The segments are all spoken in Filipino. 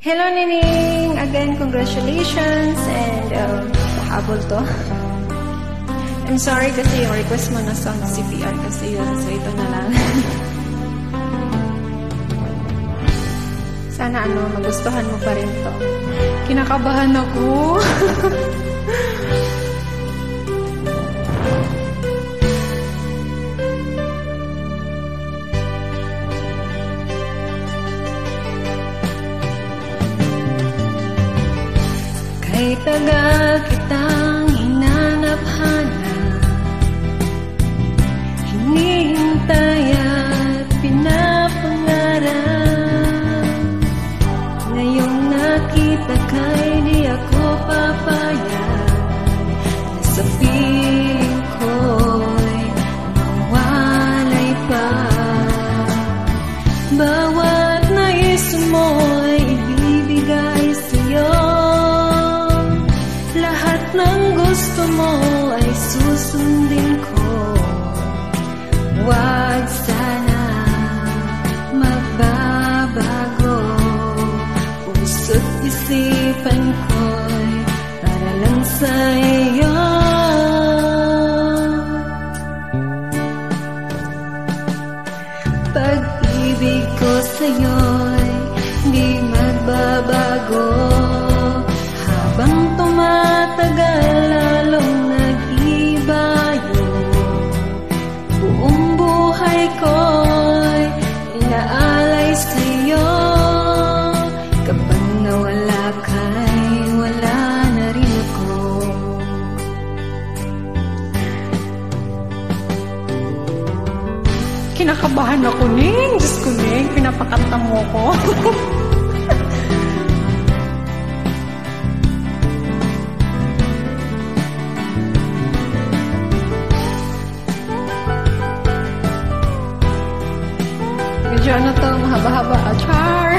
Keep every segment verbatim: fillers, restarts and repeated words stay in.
Hello, Nining! Again, congratulations and um, pahabol to. I'm sorry kasi yung request mo na song C P R kasi yun. So, ito na lang. Sana ano, magustuhan mo pa rin to. Kinakabahan ako. Kay tagal kitang hinanap-hanap, hinihintay at pinapangarap. Ngayong nakita ka'y di ako papayag, na sa piling ko'y mawalay pa. Bawat nais mo'y ibibigay sa'yo, lahat ng gusto mo ay susundin ko. Huwag sana magbabago, puso't isipan ko'y para lang sa iyo. Pag-ibig ko sa'yo'y di magbabago, habang tumatagal lalong nag-iba yun. Buong buhay ko'y inaalay sa'yo, kapag nawala ka'y wala na rin ako. Kinakabahan ako, Ning. Diyos ko, Ning. Pinapakanta mo ko. Medyo ano to, mahaba-haba. Char!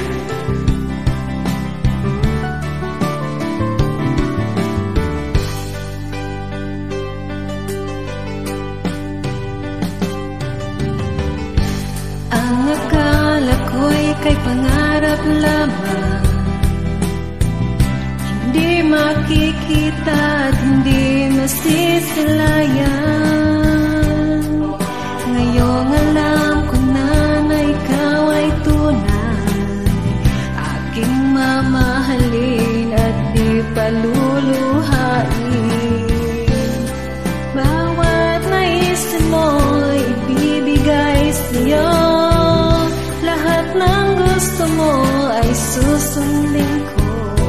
Ang akala ko'y kay pangarap lamang, hindi makikita at hindi masisilayan. Ngayong alam ko na na ikaw ay tunay, aking mamahalin at di paluluhain. Bawat nais mo'y ibibigay sa'yo, lahat ng gusto mo ay susundin ko.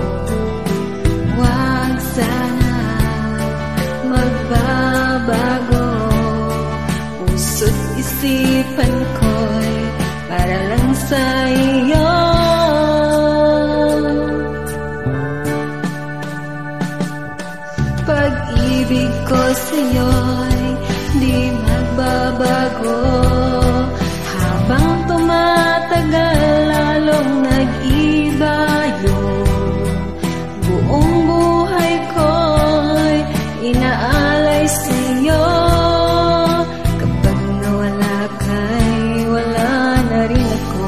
Huwag sana magbabago, puso't isipan ko'y para lang sa iyo. Pag-ibig ko sa'yo'y di magbabago, habang tumatagal lalong nag-iba yun. Buong buhay ko'y inaalay sa'yo, kapag nawala ka'y wala na rin ako.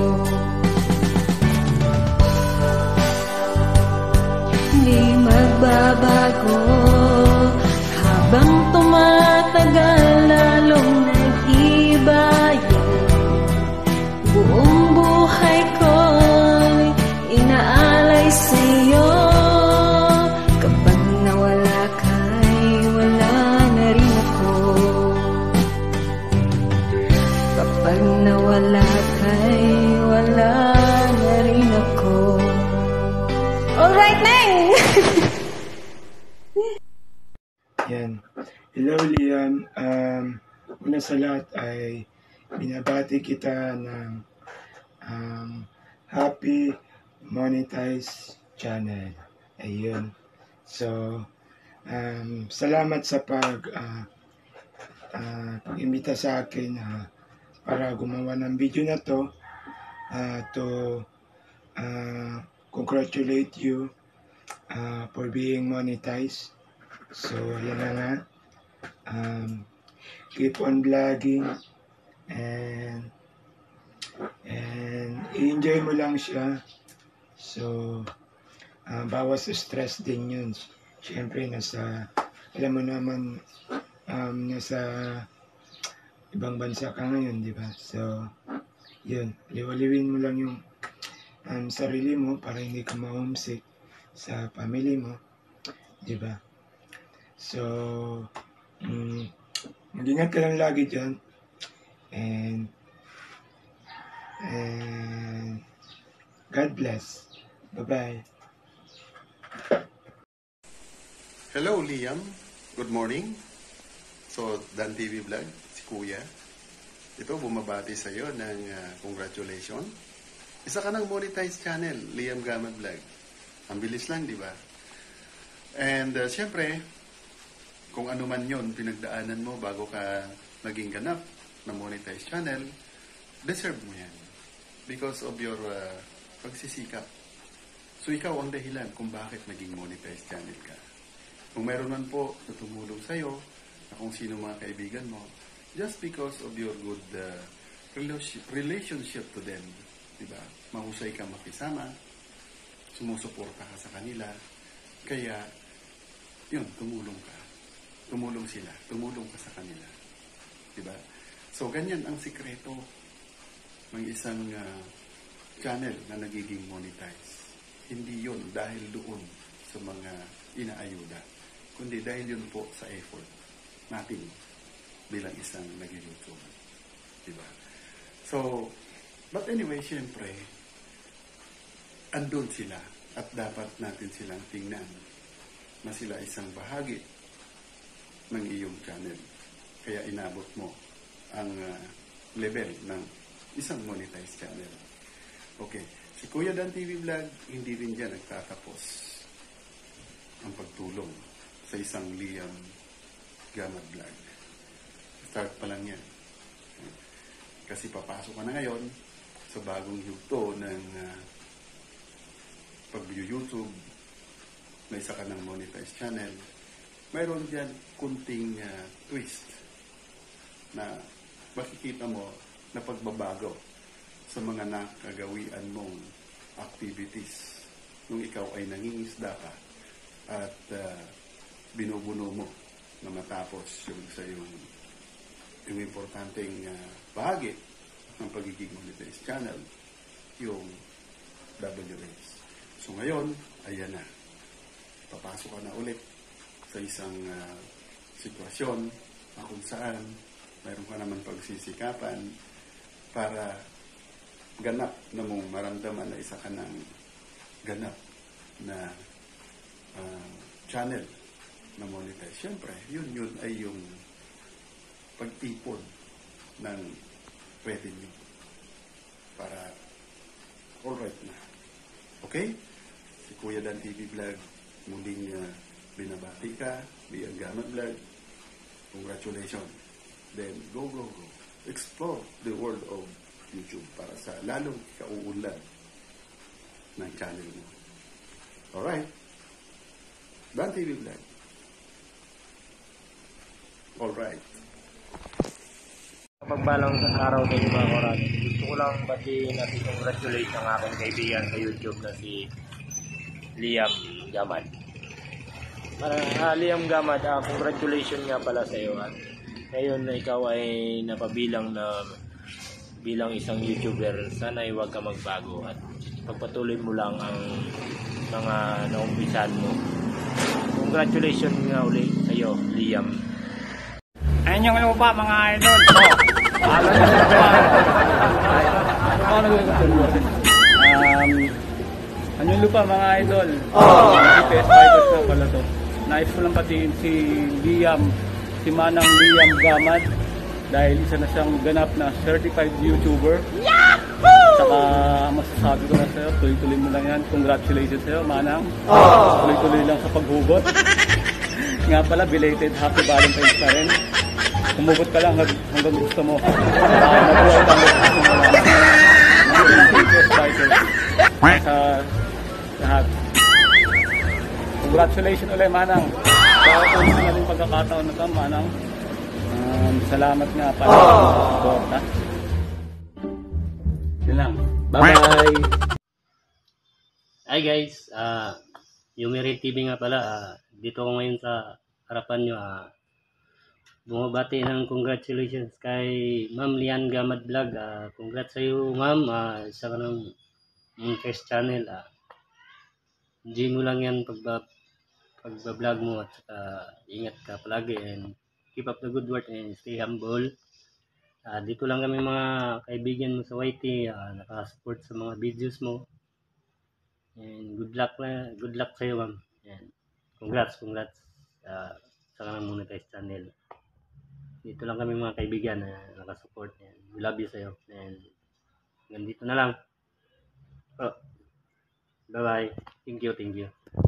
Di magbabago, habang tumatagal lalong nag-iba yun. Buong buhay ko'y inaalay sa'yo, kapag nawala ka'y wala na rin ako. Kapag nawala ka'y wala na rin ako. Alright, Neng! Yan. Hello, Liam. Um, una sa lahat ay binabati kita ng um, Happy Monetize Channel. Ayun. So, um, salamat sa pag uh, uh, pag-imbita sa akin uh, para gumawa ng video na to uh, to uh, congratulate you uh, for being monetized. So, yan na nga. Um, keep on vlogging and and i-enjoy mo lang siya So, uh, bawas stress din yun. Siyempre, nasa, alam mo naman, um, nasa ibang bansa ka ngayon, di ba? So, yun, liwaliwin mo lang yung um, sarili mo para hindi ka ma-homesick sa family mo, di ba? So, um, mag-ingat ka lang lagi dyan. And, and, God bless. Bye-bye. Hello, Liam. Good morning. So, Dan T V Vlog, si Kuya. Ito, bumabati sa iyo ng uh, congratulations. Isa ka ng monetized channel, Liam Gamad Vlog. Ang bilis lang, di ba? And, uh, siyempre, kung ano man yun, pinagdaanan mo bago ka naging ganap na monetized channel, deserve mo yan. Because of your uh, pagsisikap. So, ikaw ang dahilan kung bakit naging monetized channel ka. Kung meron man po na tumulong sa'yo, na kung sino mga kaibigan mo, just because of your good uh, relationship to them, diba? Mahusay ka makisama, sumusuporta ka sa kanila, kaya, yun, tumulong ka. Tumulong sila, tumulong ka sa kanila. Diba? So, ganyan ang sikreto ng isang uh, channel na nagiging monetize. Hindi yun dahil doon sa mga inaayuda, kundi dahil yun po sa effort natin bilang isang nag-YouTube. Diba? So, but anyway, siyempre, andun sila at dapat natin silang tingnan na sila isang bahagi ng iyong channel. Kaya inabot mo ang uh, level ng isang monetized channel. Okay. Si Kuya Dan T V Vlog, hindi rin dyan nagtatapos ang pagtulong sa isang Liam Gamad Vlog. Start pa lang yan. Kasi papasok ka na ngayon sa bagong yugto ng uh, pag-YouTube na isa ka ng monetized channel. Mayroon dyan kunting uh, twist na makikita mo na pagbabago sa mga nakagawian mong activities nung ikaw ay nangingisda ka at uh, binubuno mo na matapos yung sa yung, yung importanteng uh, bahagi ng pagiging monetized channel, yung W Race. So ngayon, ayan na. Papasok ka na ulit sa isang uh, sitwasyon na kung saan mayroon ka naman pagsisikapan para ganap na mong maramdaman na isa ka ng ganap na uh, channel na monetize. Siyempre, yun yun ay yung pagtipon ng revenue para alright na. Okay? Si Kuya Dan T V Vlog, muling uh, binabati ka, Liam Gamad Vlog. Congratulations. Then, go, go, go. Explore the world of YouTube para sa lalong kauunlad ng channel mo. Alright? Dan T V Vlog. Alright. Pagbalang araw kayo mga koran, gusto ko lang batiin at congratulate ang aking kaibigan sa YouTube na si Liam Gamad. Para, ah, Liam Gamad, ah, congratulations nga pala sa iyo. At ngayon na ikaw ay napabilang na bilang isang YouTuber, sana ay huwag ka magbago at pagpatuloy mo lang ang mga naumpisan mo. Congratulations nga uli sa iyo, Liam. Ayun yung lupa mga idol. Oh, alam niyo sa lupa. Ano ko nagtutuloy? Um, ano yung lupa mga idol? Oh! G P S Fighters na pala to. Nais ko lang patiin si Liam, si Manang Liam Gamad. Dahil isa na siyang ganap na certified YouTuber. Yahoo! Saka masasabi ko na sa'yo, tuloy-tuloy mo lang yan. Congratulations sa'yo, Manang. Oh! Tuloy-tuloy lang sa paghugot. Nga pala, belated Happy Valentine's pa rin. Humugot ka lang hanggang gusto mo. Uh, Mabuhay lang sa lahat. Congratulations ulit, Manang. Dahil kung na rin pagkakataon na ito, Manang. Um, salamat nga pala sa support, ha? Yun lang. Bye-bye! Hi guys, ah Yumiri T V nga pala. ah, dito ko ngayon sa harapan nyo. ah bumabati ng congratulations kay Ma'am Lian Gamad Vlog. ah congrats sa iyo ma'am, ah, isa ka ng mm, first channel. ah G mo lang yan pagba, pagba-vlog mo, at saka ingat ka palagi and keep up the good work and stay humble. ah dito lang kami mga kaibigan mo sa Y T, ah, nakasupport sa mga videos mo. And good luck na, good luck sa iyo ma'am. And congrats, congrats uh, sa kanang monetize channel. Dito lang kami mga kaibigan na nakasupport. And we love you sa iyo. And ganito na lang. Oh, bye bye. Thank you, thank you.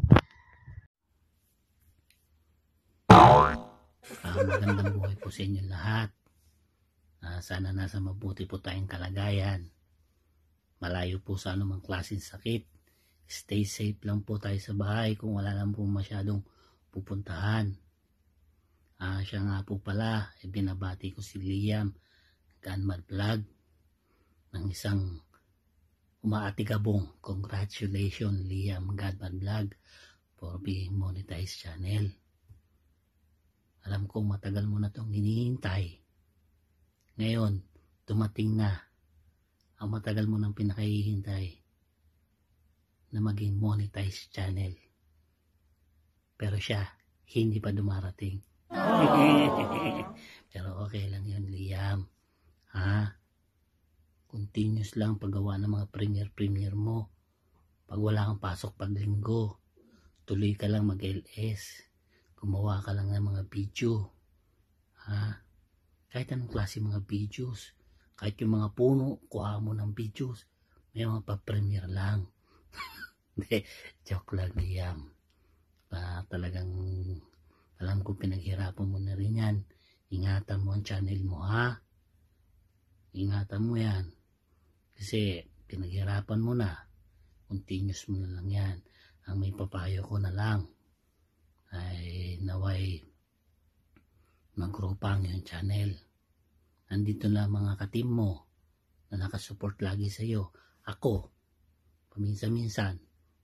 Uh, magandang buhay po sa inyo lahat. Uh, sana nasa mabuti po tayong kalagayan. Malayo po sa anumang klaseng sakit. Stay safe lang po tayo sa bahay kung wala lang po masyadong pupuntahan. Ah, siya nga po pala, eh, binabati ko si Liam Gamad Vlog ng isang umaatigabong. Congratulations Liam Gamad Vlog for being monetized channel. Alam kong matagal mo na itong hinihintay. Ngayon, dumating na ang matagal mo nang pinakahihintay na maging monetized channel. Pero siya, hindi pa dumarating. Pero okay lang yun, Liam. Ha? Continuous lang paggawa ng mga premier-premier mo. Pag wala kang pasok pag linggo, tuloy ka lang mag-L S. Gumawa ka lang ng mga video. Ha? Kahit anong klase mga videos. Kahit yung mga puno, kuha mo ng videos. May mga pa-premier lang. Hindi, joke lang, Liam. Pa, talagang alam ko pinaghirapan mo na rin yan. Ingatan mo ang channel mo, ha? Ingatan mo yan. Kasi pinaghirapan mo na. Continuous mo na lang yan. Ang may papayo ko na lang ay naway mag-grow pa ang yung channel. Nandito na mga katim mo na nakasupport lagi sa iyo. Ako, paminsan-minsan,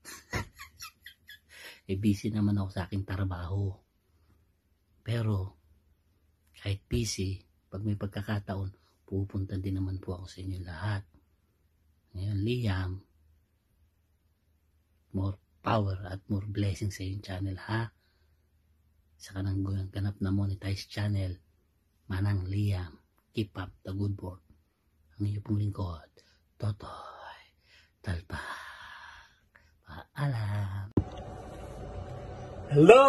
eh busy naman ako sa aking trabaho. Pero kahit busy, pag may pagkakataon, pupunta din naman po ako sa inyo lahat. Ngayon, Liam, more power at more blessings sa iyong channel, ha? Sa kanang ganap na monetized channel, Manang Liam, keep up the good work. Ang iyo pong lingkod, Totoy Talpa. Paalam. Hello,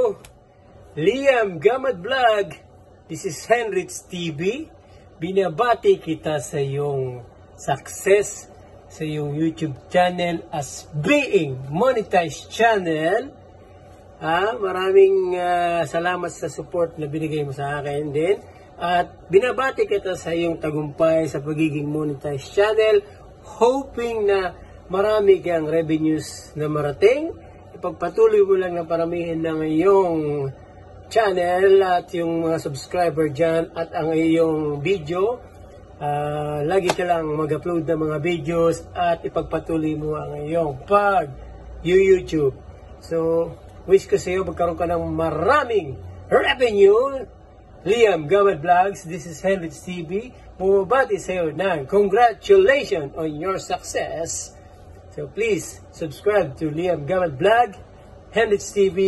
Liam Gamad Vlog. This is Henrich T V. Binabati kita sa iyong success sa iyong YouTube channel as being monetized channel. Ah, maraming uh, salamat sa support na binigay mo sa akin din. At binabati kita sa iyong tagumpay sa pagiging monetized channel. Hoping na marami kang revenues na marating. Ipagpatuloy mo lang na paramihin ng iyong channel at yung mga subscriber dyan at ang iyong video. Uh, lagi ka lang mag-upload ng mga videos at ipagpatuloy mo ang iyong pag-YouTube. So, wish ko sa iyo magkaroon ka ng maraming revenue. Liam Gamad Vlogs, this is Henrich T V. Bumabati sa iyo ng congratulations on your success. So please subscribe to Liam Gamad Vlog, Henrich T V.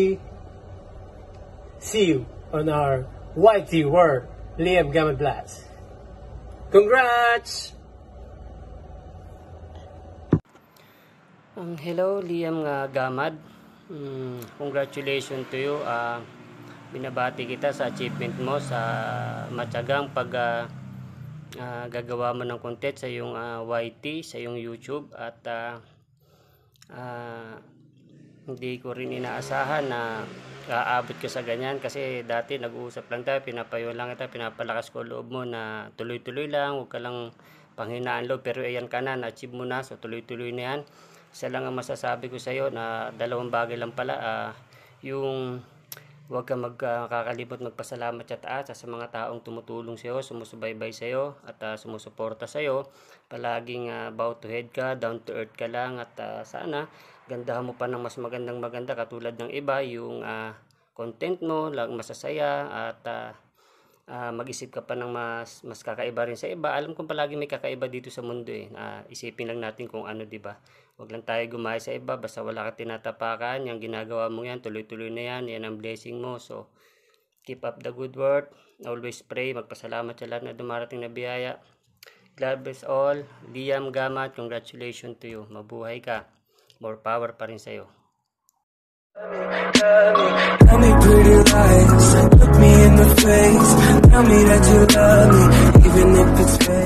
See you on our Y T World, Liam Gamad Vlogs. Congrats! Um, hello, Liam uh, Gamad. Um, congratulations to you. Uh, binabati kita sa achievement mo sa matyagang pag uh, uh, gagawa mo ng content sa iyong uh, Y T, sa iyong YouTube. At uh, uh, hindi ko rin inaasahan na aabot ka sa ganyan, kasi dati nag-uusap lang tayo, pinapayo lang kita, pinapalakas ko loob mo na tuloy-tuloy lang, huwag ka lang panghinaan loob, pero ayan ka na, na-achieve mo na, so tuloy-tuloy na yan. Isa lang ang masasabi ko sa iyo na dalawang bagay lang pala, uh, yung Huwag kang magkakalimot magpasalamat sa taas sa mga taong tumutulong sa iyo, sumusubaybay sa iyo at uh, sumusuporta sa iyo. Palaging uh, bow to head ka, down to earth ka lang at uh, sana gandahan mo pa ng mas magandang maganda katulad ng iba, yung uh, content mo lang masasaya at uh, uh, mag-isip ka pa ng mas mas kakaiba rin sa iba. Alam kong palagi may kakaiba dito sa mundo eh. Uh, isipin lang natin kung ano, 'di ba? Huwag lang tayo gumaya sa iba basta wala ka tinatapakan. Yung ginagawa mo yan, tuloy-tuloy na yan. Yan ang blessing mo. So, keep up the good work. Always pray. Magpasalamat sa lahat na dumarating na biyaya. God bless all. Liam Gamat, congratulations to you. Mabuhay ka. More power pa rin sa'yo. Tell me pretty lies, look me in the face. Tell me that you love me, even if it's fake.